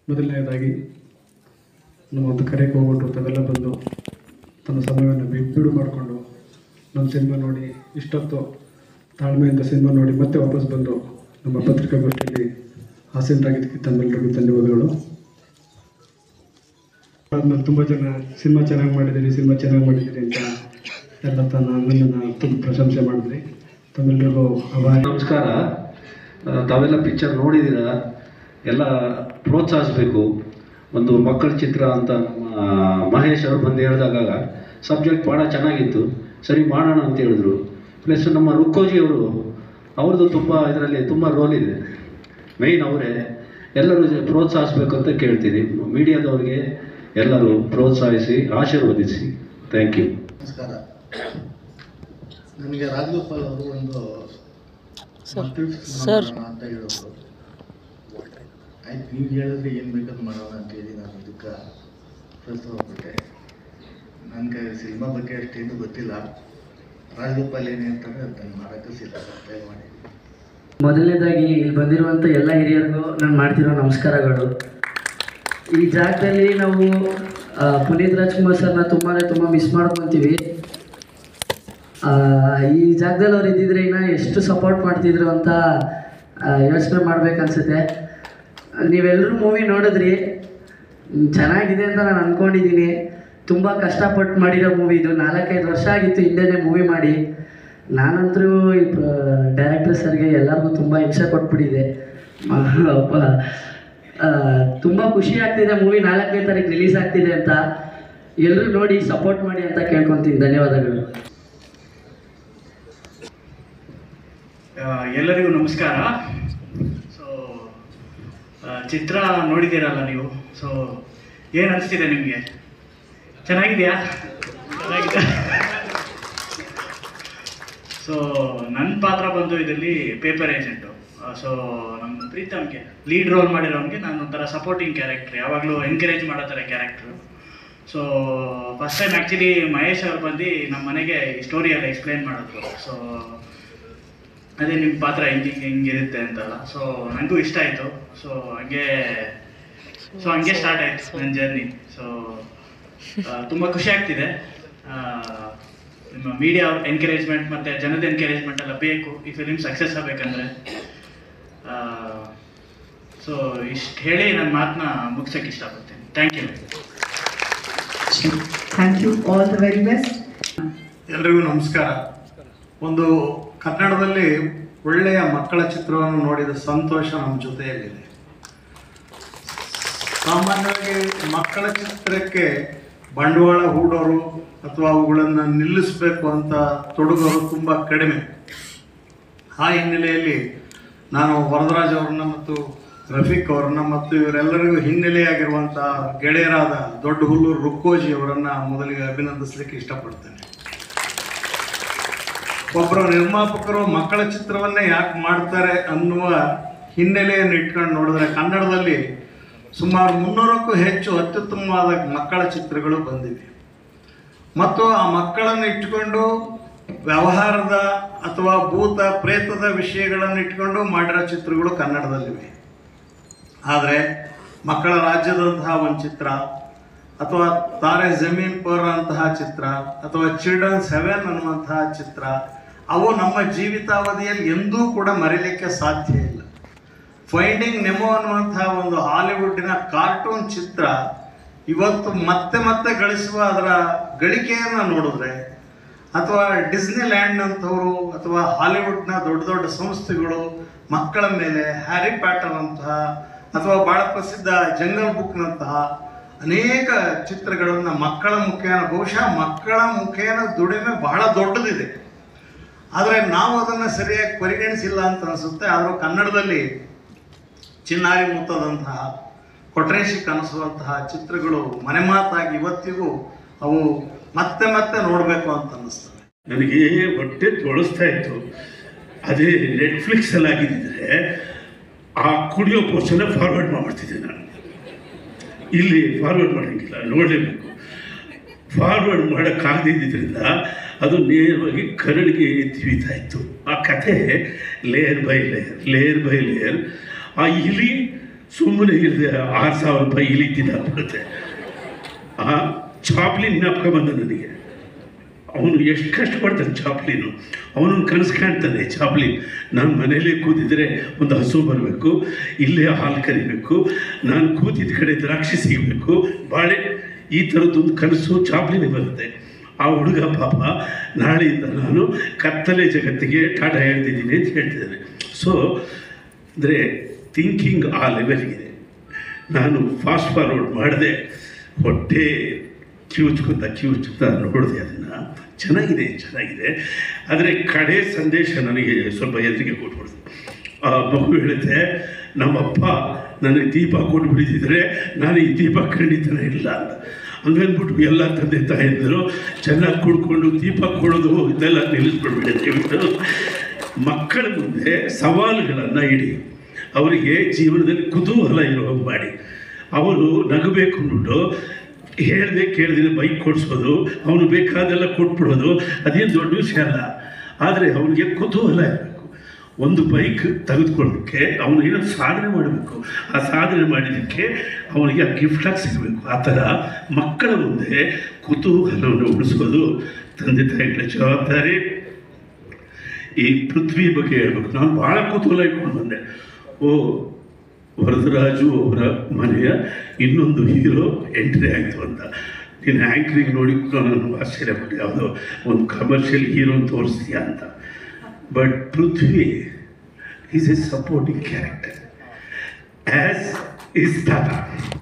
ಮೊದಲನೇದಾಗಿ ನಮ್ಮ ಒಂದು ಕರೆಗೆ ಹೋಗ್ಬಿಟ್ಟು ತಾವೆಲ್ಲ ಬಂದು ತಮ್ಮ ಸಮಯವನ್ನು ಬಿಡು ಮಾಡಿಕೊಂಡು ನಮ್ಮ ಸಿನಿಮಾ ನೋಡಿ ಇಷ್ಟೊತ್ತು ತಾಳ್ಮೆಯಿಂದ ಸಿನಿಮಾ ನೋಡಿ ಮತ್ತೆ ವಾಪಸ್ ಬಂದು ನಮ್ಮ ಪತ್ರಿಕಾಗೋಷ್ಠಿಯಲ್ಲಿ ಹಾಸನರಾಗಿದ್ದಕ್ಕೆ ತಮ್ಮೆಲ್ಲರಿಗೂ ಧನ್ಯವಾದಗಳು. ಆದ್ಮೇಲೆ ತುಂಬ ಜನ ಸಿನಿಮಾ ಚೆನ್ನಾಗಿ ಮಾಡಿದ್ದೀರಿ ಅಂತ ಎಲ್ಲ ನನ್ನನ್ನು ತುಂಬ ಪ್ರಶಂಸೆ ಮಾಡಿದ್ರಿ. ತಮ್ಮೆಲ್ಲರಿಗೂ ಆಭಾರ. ನಮಸ್ಕಾರ. ತಾವೆಲ್ಲ ಪಿಕ್ಚರ್ ನೋಡಿದ್ದೀರಾ, ಎಲ್ಲ ಪ್ರೋತ್ಸಾಹಿಸಬೇಕು. ಒಂದು ಮಕ್ಕಳ ಚಿತ್ರ ಅಂತ ನಮ್ಮ ಮಹೇಶ್ ಅವರು ಬಂದು ಹೇಳಿದಾಗ ಸಬ್ಜೆಕ್ಟ್ ಭಾಳ ಚೆನ್ನಾಗಿತ್ತು, ಸರಿ ಮಾಡೋಣ ಅಂತ ಹೇಳಿದ್ರು. ಪ್ಲಸ್ ನಮ್ಮ ರುಕ್ಕೋಜಿ ಅವ್ರದ್ದು ತುಂಬ ಇದರಲ್ಲಿ ತುಂಬ ರೋಲ್ ಇದೆ, ಮೇಯ್ನ್ ಅವರೇ. ಎಲ್ಲರೂ ಪ್ರೋತ್ಸಾಹಿಸ್ಬೇಕು ಅಂತ ಕೇಳ್ತೀನಿ. ಮೀಡಿಯಾದವ್ರಿಗೆ ಎಲ್ಲರೂ ಪ್ರೋತ್ಸಾಹಿಸಿ ಆಶೀರ್ವದಿಸಿ. Thank you. ನಮಸ್ಕಾರ. ನನಗೆ ರಾಜಗೋಪಾಲ್ ಅವರು ಒಂದು ಸರ್ ಅಂತ ಹೇಳೋರು. ಆಯ್ತು, ನೀವು ಹೇಳಿದ್ರೆ ಏನು ಬೇಕಾದ್ರೂ ಮಾಡೋಣ ಅಂತೇಳಿ ನಾನು ಇದಕ್ಕೆ ಪ್ರಸ್ತಾವಪಟ್ಟೆ. ನನಗೆ ಸಿನಿಮಾ ಬಗ್ಗೆ ಅಷ್ಟೇನು ಗೊತ್ತಿಲ್ಲ. ರಾಜಗೋಪಾಲ್ ಏನು ಹೇಳ್ತಾರೆ ಅದನ್ನು ಮಾಡೋಕ್ಕೆ ಸಿದ್ಧ ಮಾಡಿ. ಮೊದಲನೇದಾಗಿ ಇಲ್ಲಿ ಬಂದಿರುವಂಥ ಎಲ್ಲ ಹಿರಿಯರಿಗೂ ನಾನು ಮಾಡ್ತಿರೋ ನಮಸ್ಕಾರಗಳು. ಈ ಜಾಗದಲ್ಲಿ ನಾವು ಪುನೀತ್ ರಾಜ್ಕುಮಾರ್ ಸರ್ನ ತುಂಬ ಮಿಸ್ ಮಾಡ್ಕೊತೀವಿ. ಈ ಜಾಗದಲ್ಲಿ ಅವ್ರು ಇದ್ದಿದ್ರೆ ಇನ್ನು ಎಷ್ಟು ಸಪೋರ್ಟ್ ಮಾಡ್ತಿದ್ರು ಅಂತ ಯೋಚನೆ ಮಾಡ್ಬೇಕನ್ಸುತ್ತೆ. ನೀವೆಲ್ಲರೂ ಮೂವಿ ನೋಡಿದ್ರಿ, ಚೆನ್ನಾಗಿದೆ ಅಂತ ನಾನು ಅಂದ್ಕೊಂಡಿದ್ದೀನಿ. ತುಂಬ ಕಷ್ಟಪಟ್ಟು ಮಾಡಿರೋ ಮೂವಿ ಇದು. 4-5 ವರ್ಷ ಆಗಿತ್ತು ಹಿಂದೆನೇ ಮೂವಿ ಮಾಡಿ. ನಾನಂತರೂ ಈ ಡೈರೆಕ್ಟರ್ ಸರ್ಗೆ ಎಲ್ಲರಿಗೂ ತುಂಬ ಹಿಂಸೆ ಕೊಟ್ಬಿಟ್ಟಿದೆ. ತುಂಬ ಖುಷಿ ಆಗ್ತಿದೆ. ಮೂವಿ 4ನೇ ತಾರೀಕು ರಿಲೀಸ್ ಆಗ್ತಿದೆ ಅಂತ. ಎಲ್ಲರೂ ನೋಡಿ ಸಪೋರ್ಟ್ ಮಾಡಿ ಅಂತ ಕೇಳ್ಕೊತೀನಿ. ಧನ್ಯವಾದಗಳು. ಎಲ್ಲರಿಗೂ ನಮಸ್ಕಾರ. ಸೊ ಚಿತ್ರ ನೋಡಿದ್ದೀರಲ್ಲ ನೀವು. ಸೊ ಏನು ಅನಿಸ್ತಿದೆ ನಿಮಗೆ? ಚೆನ್ನಾಗಿದೆಯಾ? ಚೆನ್ನಾಗಿದೆ. ಸೊ ನನ್ನ ಪಾತ್ರ ಬಂದು ಇದರಲ್ಲಿ ಪೇಪರ್ ಏಜೆಂಟು. ಸೊ ನಮ್ಮ ಪ್ರೀತಮ್ಗೆ ಲೀಡ್ ರೋಲ್ ಮಾಡಿರೋನಿಗೆ ನಾನು ಒಂಥರ ಸಪೋರ್ಟಿಂಗ್ ಕ್ಯಾರೆಕ್ಟ್ರ್, ಯಾವಾಗಲೂ ಎಂಕರೇಜ್ ಮಾಡೋ ಥರ character. So first time actually Mahesh ಅವ್ರು ಬಂದು ನಮ್ಮ ಮನೆಗೆ ಈ ಸ್ಟೋರಿಯೆಲ್ಲ ಎಕ್ಸ್ಪ್ಲೇನ್ ಮಾಡಿದ್ರು. ಸೊ ಅದೇ ನಿಮ್ಮ ಪಾತ್ರ ಹಿಂಗಿರುತ್ತೆ ಅಂತಲ್ಲ. ಸೊ ನನಗೂ ಇಷ್ಟ ಆಯಿತು. ಸೊ ಹಂಗೆ ಸ್ಟಾರ್ಟ್ ಆಯಿತು ನನ್ನ ಜರ್ನಿ. ಸೊ ತುಂಬ ಖುಷಿ ಆಗ್ತಿದೆ. ನಿಮ್ಮ ಮೀಡಿಯಾ ಎನ್ಕರೇಜ್ಮೆಂಟ್ ಮತ್ತು ಜನದ ಎನ್ಕರೇಜ್ಮೆಂಟ್ ಎಲ್ಲ ಬೇಕು ಈ ಫಿಲಿಮ್ ಸಕ್ಸಸ್ ಆಗಬೇಕಂದ್ರೆ. ಸೊ ಇಷ್ಟು ಹೇಳಿ ನನ್ನ ಮಾತನ್ನ ಮುಗಿಸೋಕ್ಕೆ ಇಷ್ಟಪಡ್ತೀನಿ. Thank you. Thank you. All the very best. ಎಲ್ರಿಗೂ ನಮಸ್ಕಾರ. ಒಂದು ಕನ್ನಡದಲ್ಲಿ ಒಳ್ಳೆಯ ಮಕ್ಕಳ ಚಿತ್ರವನ್ನು ನೋಡಿದ ಸಂತೋಷ ನಮ್ಮ ಜೊತೆಯಲ್ಲಿದೆ. ಸಾಮಾನ್ಯವಾಗಿ ಮಕ್ಕಳ ಚಿತ್ರಕ್ಕೆ ಬಂಡವಾಳ ಹೂಡೋರು ಅಥವಾ ಅವುಗಳನ್ನು ನಿಲ್ಲಿಸಬೇಕು ಅಂತ ತೊಡಗೋರು ತುಂಬ ಕಡಿಮೆ. ಆ ಹಿನ್ನೆಲೆಯಲ್ಲಿ ನಾನು ವರದರಾಜ್ ಅವ್ರನ್ನ ಮತ್ತು ರಫೀಕ್ ಅವ್ರನ್ನ ಮತ್ತು ಇವರೆಲ್ಲರಿಗೂ ಹಿನ್ನೆಲೆಯಾಗಿರುವಂಥ ಗೆಳೆಯರಾದ ದೊಡ್ಡ ಹುಲ್ಲೂರು ರುಕ್ಕೋಜಿ ಅವರನ್ನು ಮೊದಲಿಗೆ ಅಭಿನಂದಿಸಲಿಕ್ಕೆ ಇಷ್ಟಪಡ್ತೇನೆ. ಒಬ್ಬರು ನಿರ್ಮಾಪಕರು ಮಕ್ಕಳ ಚಿತ್ರವನ್ನೇ ಯಾಕೆ ಮಾಡ್ತಾರೆ ಅನ್ನುವ ಹಿನ್ನೆಲೆಯನ್ನು ಇಟ್ಕೊಂಡು ನೋಡಿದ್ರೆ ಕನ್ನಡದಲ್ಲಿ ಸುಮಾರು 300ಕ್ಕೂ ಹೆಚ್ಚು ಅತ್ಯುತ್ತಮವಾದ ಮಕ್ಕಳ ಚಿತ್ರಗಳು ಬಂದಿವೆ. ಮತ್ತು ಆ ಮಕ್ಕಳನ್ನು ಇಟ್ಟುಕೊಂಡು ವ್ಯವಹಾರದ ಅಥವಾ ಭೂತ ಪ್ರೇತದ ವಿಷಯಗಳನ್ನು ಇಟ್ಕೊಂಡು ಮಾಡಿರೋ ಚಿತ್ರಗಳು ಕನ್ನಡದಲ್ಲಿವೆ. ಆದರೆ ಮಕ್ಕಳ ರಾಜ್ಯದಂತಹ ಒಂದು ಚಿತ್ರ ಅಥವಾ ತಾರೆ ಜಮೀನ್ ಪರ್ ಅಂತಹ ಚಿತ್ರ ಅಥವಾ ಚಿಲ್ಡ್ರನ್ಸ್ ಹೆವೆನ್ ಅನ್ನುವಂತಹ ಚಿತ್ರ, ಅವು ನಮ್ಮ ಜೀವಿತಾವಧಿಯಲ್ಲಿ ಎಂದೂ ಕೂಡ ಮರೀಲಿಕ್ಕೆ ಸಾಧ್ಯ ಇಲ್ಲ. ಫೈಂಡಿಂಗ್ ನೆಮೋ ಅನ್ನುವಂತಹ ಒಂದು ಹಾಲಿವುಡ್ಡಿನ ಕಾರ್ಟೂನ್ ಚಿತ್ರ ಇವತ್ತು ಮತ್ತೆ ಗಳಿಸುವ ಅದರ ಗಳಿಕೆಯನ್ನು ನೋಡಿದ್ರೆ, ಅಥವಾ ಡಿಸ್ನಿ ಲ್ಯಾಂಡ್ ಅಂತವರು ಅಥವಾ ಹಾಲಿವುಡ್ನ ದೊಡ್ಡ ಸಂಸ್ಥೆಗಳು ಮಕ್ಕಳ ಮೇಲೆ ಹ್ಯಾರಿ ಪ್ಯಾಟರ್ ಅಂತಹ ಅಥವಾ ಭಾಳ ಪ್ರಸಿದ್ಧ ಜಂಗಲ್ ಬುಕ್ನಂತಹ ಅನೇಕ ಚಿತ್ರಗಳನ್ನು ಮಕ್ಕಳ ಮುಖೇನ, ಬಹುಶಃ ಮಕ್ಕಳ ಮುಖೇನ ದುಡಿಮೆ ಬಹಳ ದೊಡ್ಡದಿದೆ. ಆದರೆ ನಾವು ಅದನ್ನು ಸರಿಯಾಗಿ ಪರಿಗಣಿಸಿಲ್ಲ ಅಂತ ಅನಿಸುತ್ತೆ. ಆದರೂ ಕನ್ನಡದಲ್ಲಿ ಚಿನ್ನಾರಿ ಮುತ್ತದಂತಹ, ಕೊಟ್ರೇಶಿ ಕನಸುವಂತಹ ಚಿತ್ರಗಳು ಮನೆ ಮಾತಾಗಿ ಇವತ್ತಿಗೂ ಅವು ಮತ್ತೆ ನೋಡಬೇಕು ಅಂತ ಅನ್ನಿಸ್ತದೆ. ನನಗೆ ಹೊಟ್ಟೆ ತೊಳಸ್ತಾ ಇತ್ತು. ಅದೇ ನೆಟ್ಫ್ಲಿಕ್ಸಲ್ಲಿ ಆಗಿದ್ದರೆ ಆ ಕುಡಿಯೋ ಪೋಸ್ಟನ್ನ ಫಾರ್ವರ್ಡ್ ಮಾಡ್ತಿದ್ದೆ. ನಾನು ಇಲ್ಲಿ ಫಾರ್ವರ್ಡ್ ಮಾಡೋಂಗಿಲ್ಲ, ನೋಡಲೇಬೇಕು. ಫಾರ್ವರ್ಡ್ ಮಾಡೋಕ್ಕಾಗದಿದ್ದರಿಂದ ಅದು ನೇರವಾಗಿ ಕರಳಿಗೆ ತಿವಿತಾ ಇತ್ತು. ಆ ಕಥೆ ಲೇಯರ್ ಬೈ ಲೇಯರ್. ಆ ಇಲಿ ಸುಮ್ಮನೆ ಇಲ್ಲದೆ 6,000 ರೂಪಾಯಿ ಇಳಿತಿದ್ದಾಗ್ಬಿಡುತ್ತೆ. ಆ ಚಾಪ್ಲಿನ್ ಜ್ಞಾಪಕ ಬಂದ ನನಗೆ. ಅವನು ಎಷ್ಟು ಕಷ್ಟಪಡ್ತಾನೆ ಚಾಪ್ಲಿನು, ಅವನನ್ನು ಕನಸು ಕಾಣ್ತಾನೆ ಚಾಪ್ಲಿನ್. ನಾನು ಮನೇಲೇ ಕೂತಿದ್ರೆ ಒಂದು ಹಸು ಬರಬೇಕು, ಇಲ್ಲೇ ಹಾಲು ಕರಿಬೇಕು, ನಾನು ಕೂತಿದ್ದ ಕಡೆ ದ್ರಾಕ್ಷಿ ಸಿಗಬೇಕು, ಬಾಳೆ, ಈ ಥರದ್ದೊಂದು ಕನಸು ಚಾಪ್ಲಿನೇ ಬರುತ್ತೆ. ಆ ಹುಡುಗ ಪಾಪ ನಾಳೆಯಿಂದ ನಾನು ಕತ್ತಲೆ ಜಗತ್ತಿಗೆ ಟಾಟಾ ಹೇಳ್ತಿದ್ದೀನಿ ಅಂತ ಹೇಳ್ತಿದ್ದಾನೆ. ಸೊ ಅಂದರೆ ಥಿಂಕಿಂಗ್ ಆ ಲೆವೆಲ್ಗಿದೆ. ನಾನು ಫಾಸ್ಟ್ ಫಾರ್ವರ್ಡ್ ಮಾಡಿದೆ, ಹೊಟ್ಟೆ ಕಿವುಚ್ಕೊಂತ ನೋಡಿದೆ. ಅದನ್ನು ಚೆನ್ನಾಗಿದೆ. ಆದರೆ ಕಡೆ ಸಂದೇಶ ನನಗೆ ಸ್ವಲ್ಪ ಎದುರಿಗೆ ಕೊಟ್ಬಿಡ್ತು. ಆ ಮಗು ಹೇಳುತ್ತೆ, ನಮ್ಮಪ್ಪ ನನಗೆ ದೀಪ ಕೊಟ್ಬಿಟ್ಟಿದ್ರೆ ನಾನು ಈ ದೀಪ ಖಂಡಿತನೇ ಇಲ್ಲ ಅಂತ. ಹಂಗನ್ಬಿಟ್ಟು ಎಲ್ಲ ತಂದೆ ತಾಯಿದ್ರು ಚೆನ್ನಾಗಿ ಕುಡ್ಕೊಂಡು ದೀಪ ಕೊಡೋದು ಇದೆಲ್ಲ ನಿಲ್ಲಿಸ್ಬಿಡ್ಬಿಡಿ. ದಯವಿಟ್ಟು ಮಕ್ಕಳ ಮುಂದೆ ಸವಾಲುಗಳನ್ನು ಇಡಿ, ಅವರಿಗೆ ಜೀವನದಲ್ಲಿ ಕುತೂಹಲ ಇರೋ ಮಾಡಿ. ಅವರು ನಗಬೇಕು ಅಂದ್ಬಿಟ್ಟು ಹೇಳ್ದೆ ಕೇಳ್ದಿನ ಬೈಕ್ ಕೊಡಿಸೋದು, ಅವನು ಬೇಕಾದೆಲ್ಲ ಕೊಟ್ಬಿಡೋದು ಅದೇನು ದೊಡ್ಡ ವಿಷಯ ಅಲ್ಲ. ಆದರೆ ಅವನಿಗೆ ಕುತೂಹಲ ಇರಬೇಕು. ಒಂದು ಬೈಕ್ ತೆಗೆದುಕೊಳ್ಳೋಕ್ಕೆ ಅವನು ಏನೋ ಸಾಧನೆ ಮಾಡಬೇಕು, ಆ ಸಾಧನೆ ಮಾಡಿದ್ದಕ್ಕೆ ಅವನಿಗೆ ಆ ಗಿಫ್ಟಾಗಿ ಸಿಗಬೇಕು. ಆ ಥರ ಮಕ್ಕಳ ಮುಂದೆ ಕುತೂಹಲವನ್ನು ಉಳಿಸೋದು ತಂದೆ ತಾಯಿಗಳ ಜವಾಬ್ದಾರಿ. ಈ ಪೃಥ್ವಿ ಬಗ್ಗೆ ಹೇಳ್ಬೇಕು. ನಾನು ಭಾಳ ಕುತೂಹಲ ಇಟ್ಕೊಂಡು ಬಂದೆ. ವರದರಾಜು ಅವರ ಮನೆಯ ಇನ್ನೊಂದು ಹೀರೋ ಎಂಟ್ರಿ ಆಯಿತು ಅಂತ. ನೀನು ಆ್ಯಂಕ್ರಿಂಗ್ ನೋಡಿ ನಾನು ಆಶ್ಚರ್ಯಪಟ್ಟೆ, ಯಾವುದೋ ಒಂದು ಕಮರ್ಷಿಯಲ್ ಹೀರೋ ತೋರಿಸ್ತೀಯಾ ಅಂತ. But Prithvi is a supporting character as is Tata.